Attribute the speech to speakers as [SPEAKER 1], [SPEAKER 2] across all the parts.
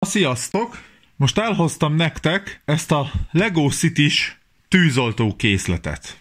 [SPEAKER 1] Na sziasztok! Most elhoztam nektek ezt a Lego City-s tűzoltó készletet.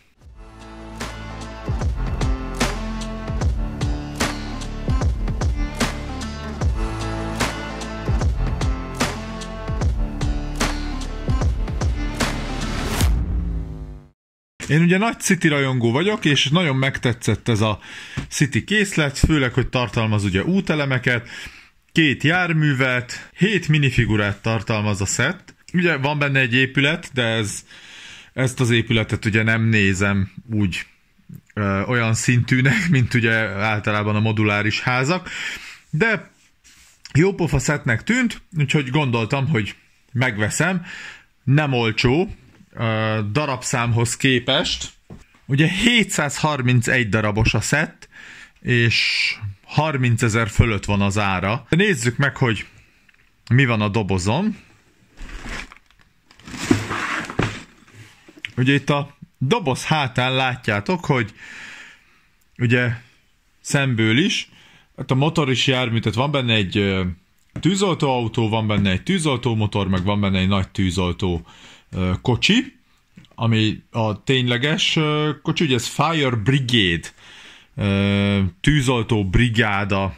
[SPEAKER 1] Én ugye nagy City rajongó vagyok, és nagyon megtetszett ez a City készlet, főleg, hogy tartalmaz ugye útelemeket, 2 járművet, 7 minifigurát tartalmaz a szett. Ugye van benne egy épület, de ezt az épületet ugye nem nézem úgy olyan szintűnek, mint ugye általában a moduláris házak, de jópofa szettnek tűnt, úgyhogy gondoltam, hogy megveszem. Nem olcsó, darabszámhoz képest. Ugye 731 darabos a szett, és 30 000 fölött van az ára. Nézzük meg, hogy mi van a dobozon. Ugye itt a doboz hátán látjátok, hogy ugye szemből is, hát a motoris jármű, tehát van benne egy tűzoltóautó, van benne egy tűzoltómotor, meg van benne egy nagy tűzoltó kocsi, ami a tényleges kocsi, ugye ez Fire Brigade, tűzoltó brigáda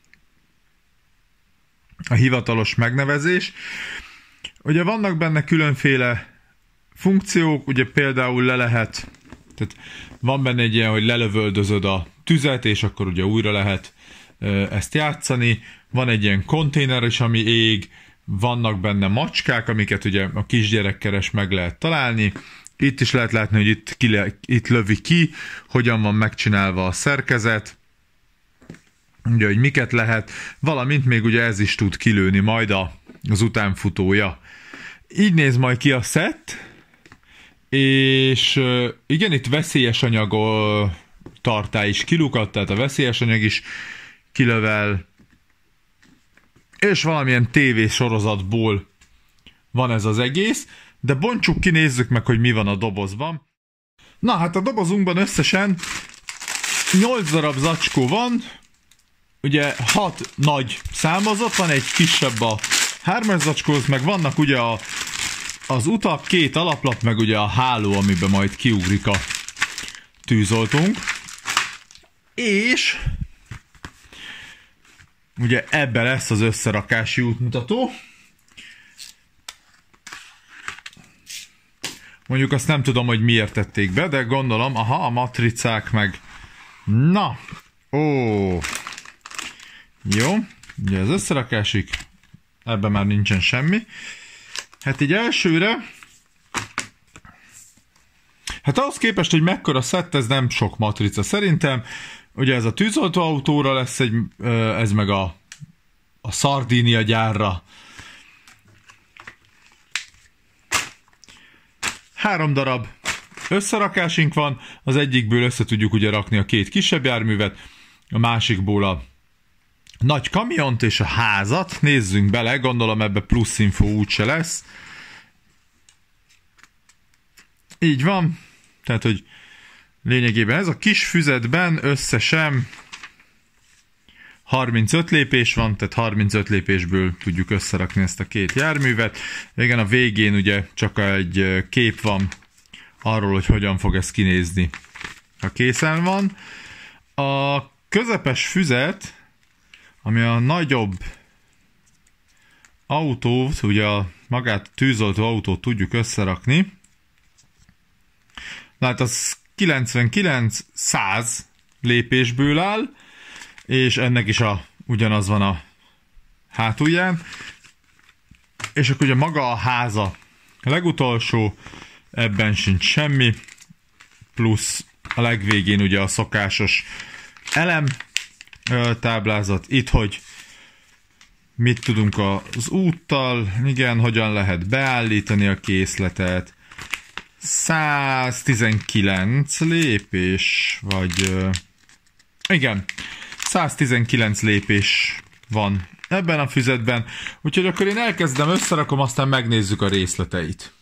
[SPEAKER 1] a hivatalos megnevezés. Ugye vannak benne különféle funkciók, ugye például tehát van benne egy ilyen, hogy lelövöldözöd a tüzet, és akkor ugye újra lehet ezt játszani. Van egy ilyen konténer is, ami ég, vannak benne macskák, amiket ugye a kisgyerekkel meg lehet találni. Itt is lehet látni, hogy itt lövi ki, hogyan van megcsinálva a szerkezet, ugye, hogy miket lehet, valamint még ugye ez is tud kilőni majd az utánfutója. Így néz majd ki a szett, és igen, itt veszélyes anyag tartály is kilukat, tehát a veszélyes anyag is kilövel, és valamilyen tévésorozatból van ez az egész, de bontsuk ki, nézzük meg, hogy mi van a dobozban. Na hát a dobozunkban összesen 8 darab zacskó van, ugye 6 nagy számozat, van egy kisebb a 3-as zacskóhoz, meg vannak ugye az utak, 2 alaplap, meg ugye a háló, amiben majd kiugrik a tűzoltónk. És ugye ebben lesz az összerakási útmutató. Mondjuk azt nem tudom, hogy miért tették be, de gondolom, a matricák meg... Na! Jó, ugye az összerakásig, ebben már nincsen semmi. Hát így elsőre... Hát ahhoz képest, hogy mekkora szett, ez nem sok matrica szerintem. Ugye ez a tűzoltóautóra lesz ez meg a Sardinia gyárra. 3 darab összerakásunk van, az egyikből össze tudjuk ugye rakni a 2 kisebb járművet, a másikból a nagy kamiont és a házat. Nézzünk bele, gondolom ebbe plusz info úgyse lesz. Így van, tehát hogy lényegében ez a kis füzetben összesen 35 lépés van, tehát 35 lépésből tudjuk összerakni ezt a 2 járművet. Igen, a végén ugye csak egy kép van arról, hogy hogyan fog ez kinézni, ha készen van. A közepes füzet, ami a nagyobb autót, ugye magát a tűzoltó autót tudjuk összerakni. Hát az 99-100 lépésből áll, és ennek is ugyanaz van a hátulján. És akkor ugye maga a háza a legutolsó, ebben sincs semmi, plusz a legvégén ugye a szokásos elem táblázat, itt, hogy mit tudunk az úttal, igen, hogyan lehet beállítani a készletet, 119 lépés, vagy igen, 119 lépés van ebben a füzetben, úgyhogy akkor én elkezdem, összerakom, aztán megnézzük a részleteit.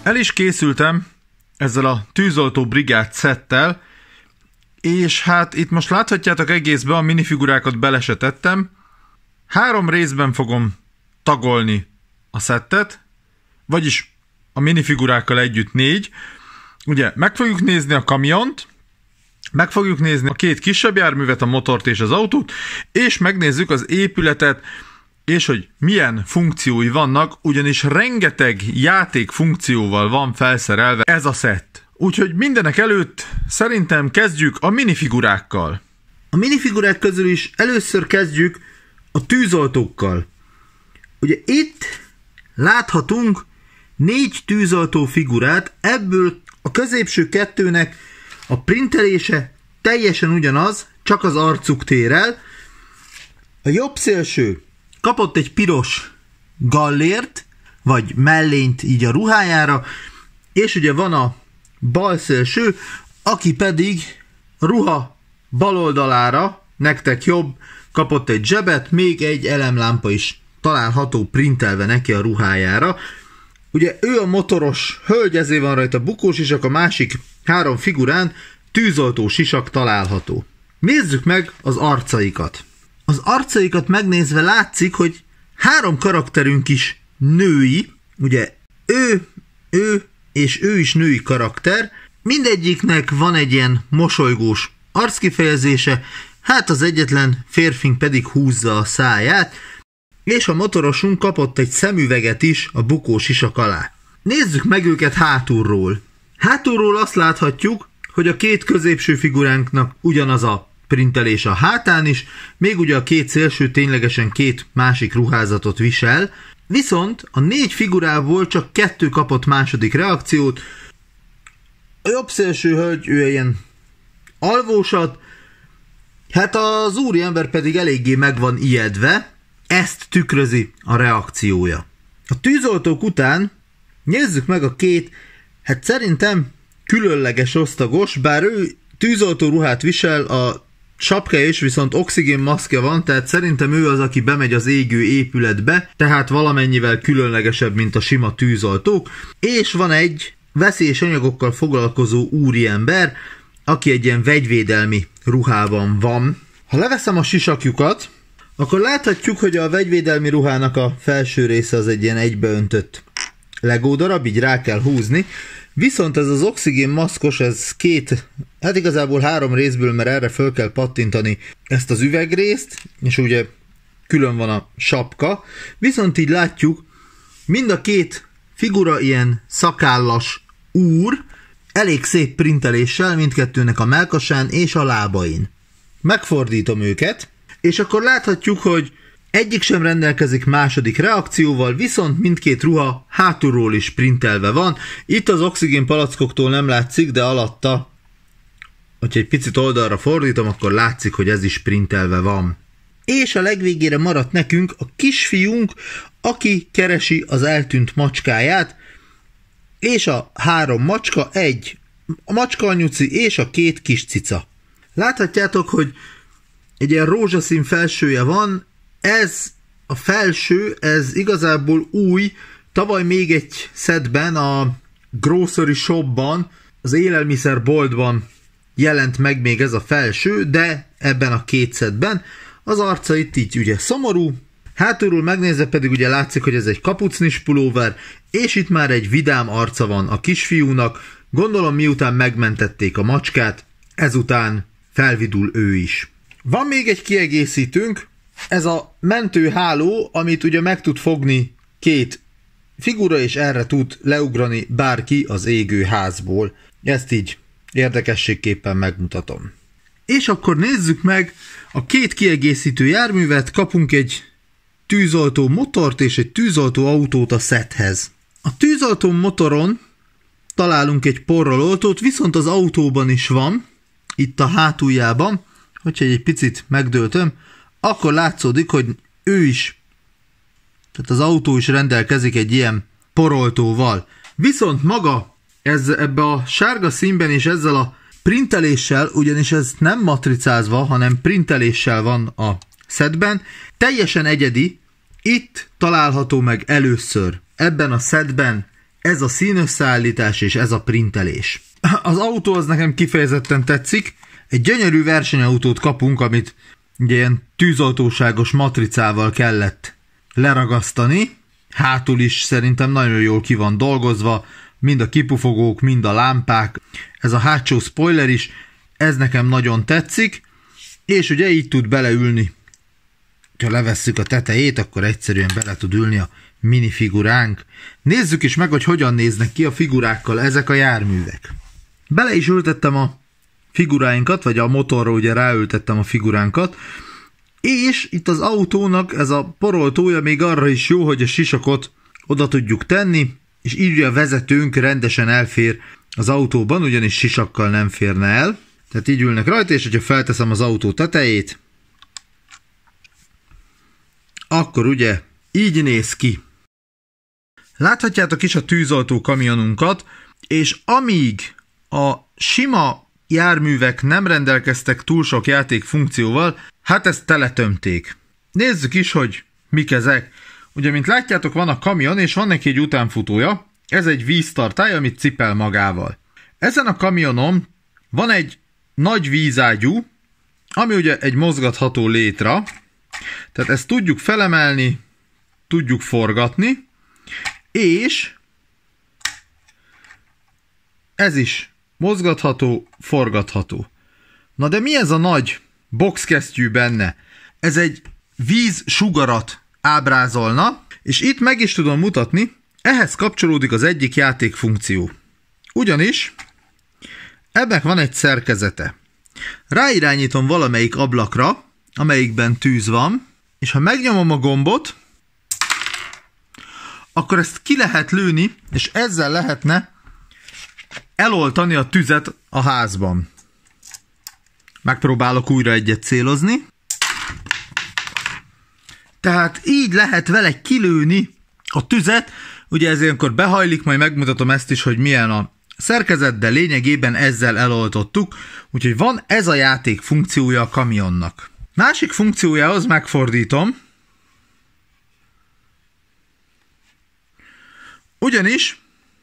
[SPEAKER 1] El is készültem ezzel a tűzoltó brigád szettel, és hát itt most láthatjátok egészben a minifigurákat bele se tettem. 3 részben fogom tagolni a szettet, vagyis a minifigurákkal együtt 4. Ugye meg fogjuk nézni a kamiont, meg fogjuk nézni a 2 kisebb járművet, a motort és az autót, és megnézzük az épületet, és hogy milyen funkciói vannak, ugyanis rengeteg játék funkcióval van felszerelve ez a szett. Úgyhogy mindenek előtt szerintem kezdjük a minifigurákkal.
[SPEAKER 2] A minifigurák közül is először kezdjük a tűzoltókkal. Ugye itt láthatunk 4 tűzoltó figurát, ebből a középső 2-nek a printelése teljesen ugyanaz, csak az arcuk tér el. A jobb szélső kapott egy piros gallért, vagy mellényt így a ruhájára, és ugye van a bal szélső, aki pedig a ruha bal oldalára, nektek jobb, kapott egy zsebet, még egy elemlámpa is található printelve neki a ruhájára. Ugye ő a motoros hölgy, ezért van rajta bukósisak, a másik 3 figurán tűzoltó sisak található. Nézzük meg az arcaikat. Az arcaikat megnézve látszik, hogy 3 karakterünk is női, ugye ő és ő is női karakter, mindegyiknek van egy ilyen mosolygós arckifejezése, hát az egyetlen férfink pedig húzza a száját, és a motorosunk kapott egy szemüveget is a bukós isak alá. Nézzük meg őket hátulról. Hátulról azt láthatjuk, hogy a 2 középső figuránknak ugyanaz a printelés a hátán is, még ugye a 2 szélső ténylegesen 2 másik ruházatot visel, viszont a 4 figurából csak 2 kapott második reakciót. A jobb szélső hölgy, ő ilyen alvósat, hát az úriember pedig eléggé meg van ijedve, ezt tükrözi a reakciója. A tűzoltók után nézzük meg a 2, hát szerintem különleges osztagos, bár ő tűzoltó ruhát visel, a sapkája is viszont oxigénmaszkja van, tehát szerintem ő az, aki bemegy az égő épületbe, tehát valamennyivel különlegesebb, mint a sima tűzoltók, és van egy veszélyes anyagokkal foglalkozó úriember, aki egy ilyen vegyvédelmi ruhában van. Ha leveszem a sisakjukat, akkor láthatjuk, hogy a vegyvédelmi ruhának a felső része az egy ilyen egybeöntött Lego darab, így rá kell húzni, viszont ez az oxigénmaszkos, ez 2, hát igazából 3 részből, mert erre föl kell pattintani ezt az üvegrészt, és ugye külön van a sapka, viszont így látjuk, mind a 2 figura ilyen szakállas úr, elég szép printeléssel mindkettőnek a mellkasán és a lábain. Megfordítom őket, és akkor láthatjuk, hogy egyik sem rendelkezik második reakcióval, viszont mindkét ruha hátulról is printelve van. Itt az oxigén palackoktól nem látszik, de alatta, hogyha egy picit oldalra fordítom, akkor látszik, hogy ez is printelve van. És a legvégére maradt nekünk a kisfiunk, aki keresi az eltűnt macskáját, és a 3 macska, egy macskaanyuci és a 2 kis cica. Láthatjátok, hogy egy ilyen rózsaszín felsője van, ez a felső, ez igazából új, tavaly még egy szetben a grocery shopban, az élelmiszerboltban jelent meg még ez a felső, de ebben a 2 szetben az arca itt így ugye szomorú, hátulról megnézve pedig ugye látszik, hogy ez egy kapucnis pulóver, és itt már egy vidám arca van a kisfiúnak, gondolom miután megmentették a macskát, ezután felvidul ő is. Van még egy kiegészítőnk, ez a mentőháló, amit ugye meg tud fogni 2 figura, és erre tud leugrani bárki az égő házból. Ezt így érdekességképpen megmutatom. És akkor nézzük meg a 2 kiegészítő járművet, kapunk egy tűzoltó motort és egy tűzoltó autót a szethez. A tűzoltó motoron találunk egy porral oltót, viszont az autóban is van, itt a hátuljában, hogyha egy picit megdöltöm, akkor látszódik, hogy ő is, tehát az autó is rendelkezik egy ilyen poroltóval. Viszont maga ebbe a sárga színben és ezzel a printeléssel, ugyanis ez nem matricázva, hanem printeléssel van a szetben, teljesen egyedi, itt található meg először ebben a szetben ez a színösszeállítás és ez a printelés. Az autó az nekem kifejezetten tetszik. Egy gyönyörű versenyautót kapunk, amit ugye ilyen tűzoltóságos matricával kellett leragasztani. Hátul is szerintem nagyon jól ki van dolgozva, mind a kipufogók, mind a lámpák. Ez a hátsó spoiler is, ez nekem nagyon tetszik, és ugye így tud beleülni. Ha levesszük a tetejét, akkor egyszerűen bele tud ülni a minifiguránk. Nézzük is meg, hogy hogyan néznek ki a figurákkal ezek a járművek. Bele is ültettem a figuráinkat, vagy a motorra ugye ráültettem a figuránkat, és itt az autónak ez a poroltója még arra is jó, hogy a sisakot oda tudjuk tenni, és így a vezetőnk rendesen elfér az autóban, ugyanis sisakkal nem férne el. Tehát így ülnek rajta, és hogyha felteszem az autó tetejét, akkor ugye így néz ki. Láthatjátok is a tűzoltó kamionunkat, és amíg a sima járművek nem rendelkeztek túl sok játékfunkcióval, hát ezt teletömték. Nézzük is, hogy mik ezek. Ugye, mint látjátok, van a kamion, és van neki egy utánfutója. Ez egy víztartály, amit cipel magával. Ezen a kamionon van egy nagy vízágyú, ami ugye egy mozgatható létra. Tehát ezt tudjuk felemelni, tudjuk forgatni, és ez is mozgatható, forgatható. Na de mi ez a nagy boxkesztyű benne? Ez egy vízsugarat ábrázolna, és itt meg is tudom mutatni, ehhez kapcsolódik az egyik játékfunkció. Ugyanis ebben van egy szerkezete. Ráirányítom valamelyik ablakra, amelyikben tűz van, és ha megnyomom a gombot, akkor ezt ki lehet lőni, és ezzel lehetne eloltani a tüzet a házban. Megpróbálok újra egyet célozni. Tehát így lehet vele kilőni a tüzet, ugye ez ilyenkor behajlik, majd megmutatom ezt is, hogy milyen a szerkezet, de lényegében ezzel eloltottuk, úgyhogy van ez a játék funkciója a kamionnak. Másik funkciójához megfordítom, ugyanis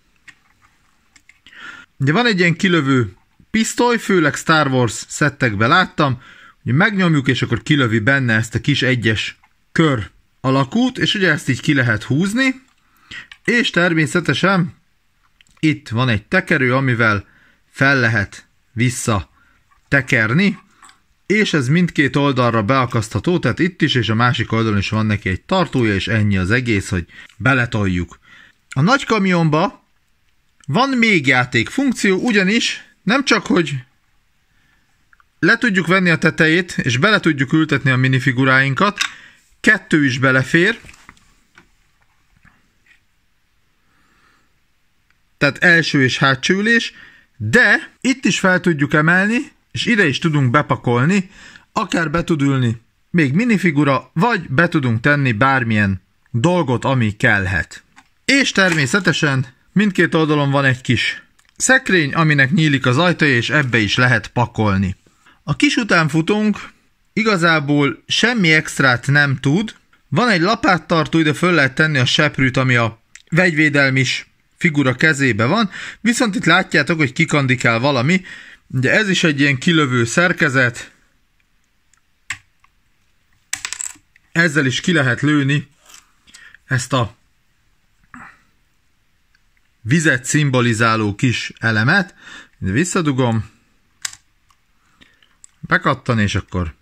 [SPEAKER 2] ugye van egy ilyen kilövő pisztoly, főleg Star Wars szettekben láttam, hogy megnyomjuk, és akkor kilövi benne ezt a kis egyes kör alakút, és ugye ezt így ki lehet húzni, és természetesen itt van egy tekerő, amivel fel lehet vissza tekerni, és ez mindkét oldalra beakasztható, tehát itt is és a másik oldalon is van neki egy tartója, és ennyi az egész, hogy beletoljuk. A nagy kamionba van még játékfunkció, ugyanis nem csak, hogy le tudjuk venni a tetejét, és bele tudjuk ültetni a minifiguráinkat, 2 is belefér, tehát első és hátsó ülés, de itt is fel tudjuk emelni, és ide is tudunk bepakolni, akár be tud ülni még minifigura, vagy be tudunk tenni bármilyen dolgot, ami kellhet. És természetesen mindkét oldalon van egy kis szekrény, aminek nyílik az ajtaja, és ebbe is lehet pakolni. A kis utánfutónk igazából semmi extrát nem tud. Van egy lapáttartó, ide föl lehet tenni a seprűt, ami a vegyvédelmis figura kezébe van, viszont itt látjátok, hogy kikandikál valami. Ugye ez is egy ilyen kilövő szerkezet. Ezzel is ki lehet lőni ezt a vizet szimbolizáló kis elemet. De visszadugom. Bekattan, és akkor.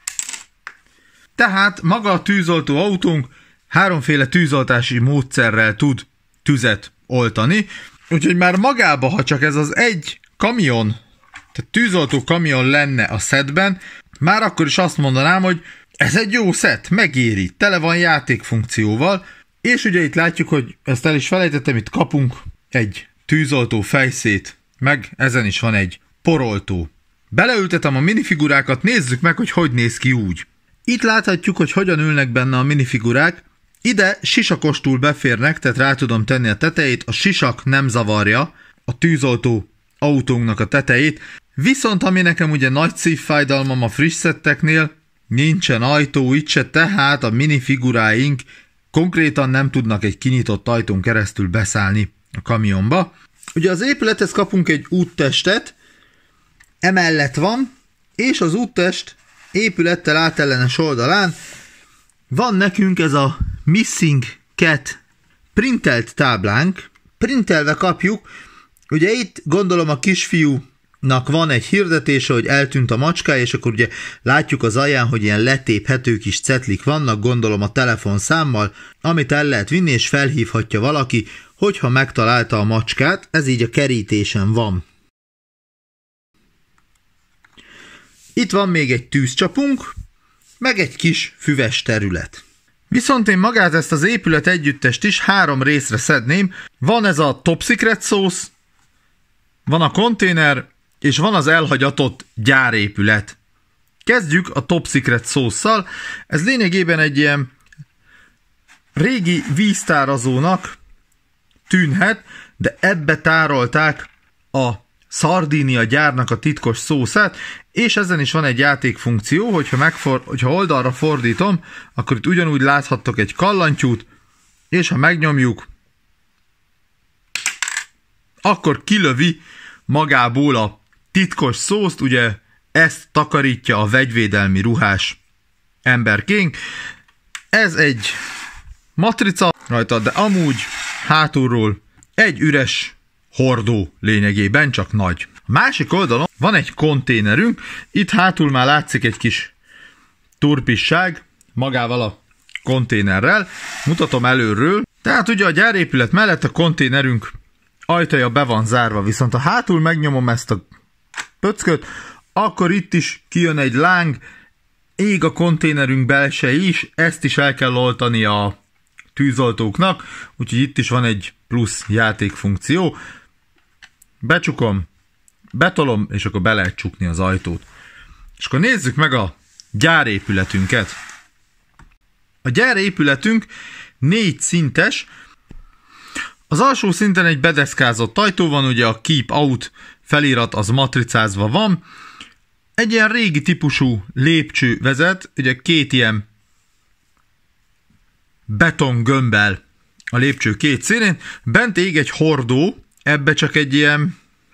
[SPEAKER 2] Tehát maga a tűzoltó autónk 3 tűzoltási módszerrel tud tüzet oltani. Úgyhogy már magába, ha csak ez az egy kamion, tehát tűzoltó kamion lenne a szetben, már akkor is azt mondanám, hogy ez egy jó szett, megéri, tele van játékfunkcióval, és ugye itt látjuk, hogy ezt el is felejtettem, itt kapunk egy tűzoltó fejszét, meg ezen is van egy poroltó. Beleültetem a minifigurákat, nézzük meg, hogy hogy néz ki úgy. Itt láthatjuk, hogy hogyan ülnek benne a minifigurák. Ide sisakostul beférnek, tehát rá tudom tenni a tetejét, a sisak nem zavarja a tűzoltó autónknak a tetejét. Viszont ami nekem ugye nagy szívfájdalmam a friss szetteknél, nincsen ajtó itt se, tehát a minifiguráink konkrétan nem tudnak egy kinyitott ajtón keresztül beszállni a kamionba. Ugye az épülethez kapunk egy úttestet, emellett van, és az úttest épülettel átellenes oldalán van nekünk ez a Missing Cat printelt táblánk, printelve kapjuk. Ugye itt gondolom a kisfiúnak van egy hirdetése, hogy eltűnt a macskája, és akkor ugye látjuk az alján, hogy ilyen letéphető kis cetlik vannak, gondolom a telefonszámmal, amit el lehet vinni, és felhívhatja valaki, hogyha megtalálta a macskát. Ez így a kerítésen van. Itt van még egy tűzcsapunk, meg egy kis füves terület. Viszont én magát ezt az épület együttest is 3 részre szedném. Van ez a Top Secret szósz, van a konténer, és van az elhagyatott gyárépület. Kezdjük a Top Secret szósszal. Ez lényegében egy ilyen régi víztárazónak tűnhet, de ebbe tárolták a Sardinia gyárnak a titkos szószát, és ezen is van egy játékfunkció, hogyha oldalra fordítom, akkor itt ugyanúgy láthattok egy kallantyút, és ha megnyomjuk, akkor kilövi magából a titkos szószt, ugye ezt takarítja a vegyvédelmi ruhás emberkénk. Ez egy matrica rajta, de amúgy hátulról egy üres hordó lényegében, csak nagy. A másik oldalon van egy konténerünk, itt hátul már látszik egy kis turpisság magával a konténerrel. Mutatom előről. Tehát ugye a gyárépület mellett a konténerünk ajtaja be van zárva, viszont ha hátul megnyomom ezt a pöcköt, akkor itt is kijön egy láng, ég a konténerünk belseje is, ezt is el kell oltani a tűzoltóknak, úgyhogy itt is van egy plusz játékfunkció. Becsukom, betolom, és akkor be lehet csukni az ajtót. És akkor nézzük meg a gyárépületünket. A gyárépületünk 4 szintes. Az alsó szinten egy bedeszkázott ajtó van, ugye a Keep Out felirat az matricázva van. Egy ilyen régi típusú lépcső vezet, ugye 2 ilyen betongömbbel a lépcső 2 színén. Bent ég egy hordó, ebbe csak egy ilyen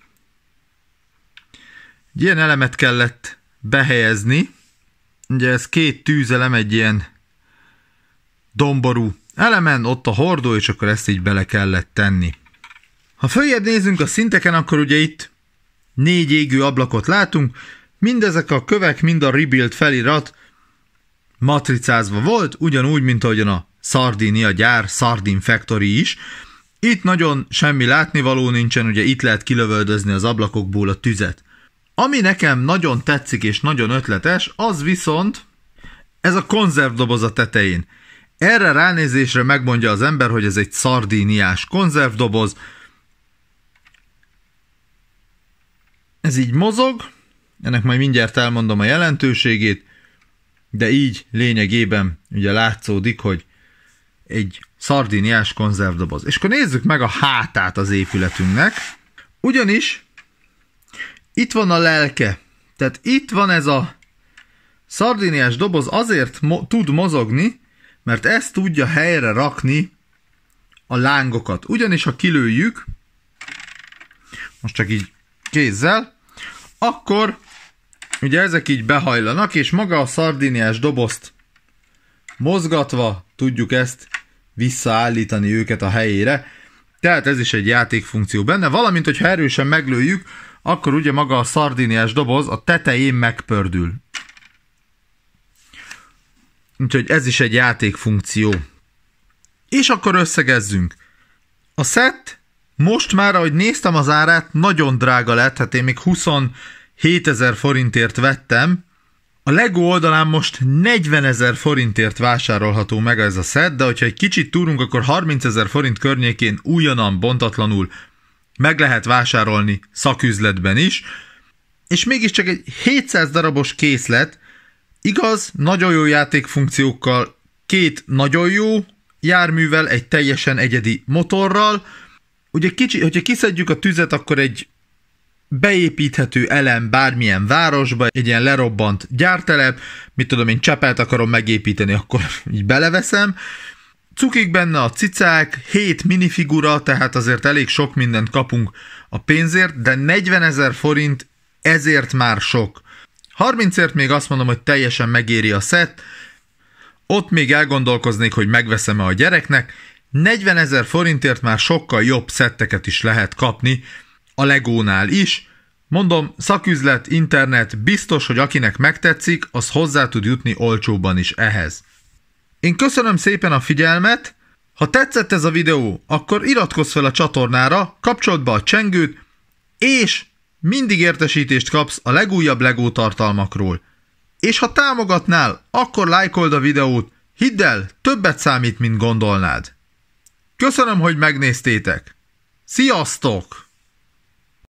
[SPEAKER 2] elemet kellett behelyezni. Ugye ez 2 tűzelem egy ilyen domború elemen, ott a hordó, és akkor ezt így bele kellett tenni. Ha följebb nézünk a szinteken, akkor ugye itt 4 égő ablakot látunk. Mindezek a kövek, mind a Rebuild felirat matricázva volt, ugyanúgy, mint ahogyan a Sardinia gyár, Sardine Factory is. Itt nagyon semmi látnivaló nincsen, ugye itt lehet kilövöldözni az ablakokból a tüzet. Ami nekem nagyon tetszik és nagyon ötletes, az viszont ez a konzervdoboz a tetején. Erre ránézésre megmondja az ember, hogy ez egy szardíniás konzervdoboz. Ez így mozog, ennek majd mindjárt elmondom a jelentőségét, de így lényegében ugye látszódik, hogy egy szardíniás konzervdoboz. És akkor nézzük meg a hátát az épületünknek. Ugyanis itt van a lelke. Tehát itt van ez a szardíniás doboz, azért tud mozogni, mert ezt tudja helyre rakni a lángokat. Ugyanis ha kilőjük, most csak így kézzel, akkor ugye ezek így behajlanak, és maga a szardíniás dobozt mozgatva tudjuk ezt visszaállítani őket a helyére. Tehát ez is egy játékfunkció benne, valamint, hogyha erősen meglőjük, akkor ugye maga a szardíniás doboz a tetején megpördül. Úgyhogy ez is egy játékfunkció. És akkor összegezzünk. A set most már, ahogy néztem az árát, nagyon drága lett, hát én még 27 000 forintért vettem. A Lego oldalán most 40 000 forintért vásárolható meg ez a set, de hogyha egy kicsit túrunk, akkor 30 000 forint környékén újonnan, bontatlanul meg lehet vásárolni szaküzletben is. És mégiscsak egy 700 darabos készlet, igaz, nagyon jó játékfunkciókkal, 2 nagyon jó járművel, egy teljesen egyedi motorral. Ugye hogyha kiszedjük a tüzet, akkor egy beépíthető elem bármilyen városba, egy ilyen lerobbant gyártelep, mit tudom én, Csepelt akarom megépíteni, akkor így beleveszem.
[SPEAKER 1] Cukik benne a cicák, 7 minifigura, tehát azért elég sok mindent kapunk a pénzért, de 40 000 forint ezért már sok. 30-ért még azt mondom, hogy teljesen megéri a szett, ott még elgondolkoznék, hogy megveszem-e a gyereknek, 40 000 forintért már sokkal jobb szetteket is lehet kapni, a Legónál is. Mondom, szaküzlet, internet, biztos, hogy akinek megtetszik, az hozzá tud jutni olcsóban is ehhez. Én köszönöm szépen a figyelmet, ha tetszett ez a videó, akkor iratkozz fel a csatornára, kapcsold be a csengőt, és mindig értesítést kapsz a legújabb Lego tartalmakról. És ha támogatnál, akkor lájkold a videót, hidd el, többet számít, mint gondolnád. Köszönöm, hogy megnéztétek. Sziasztok!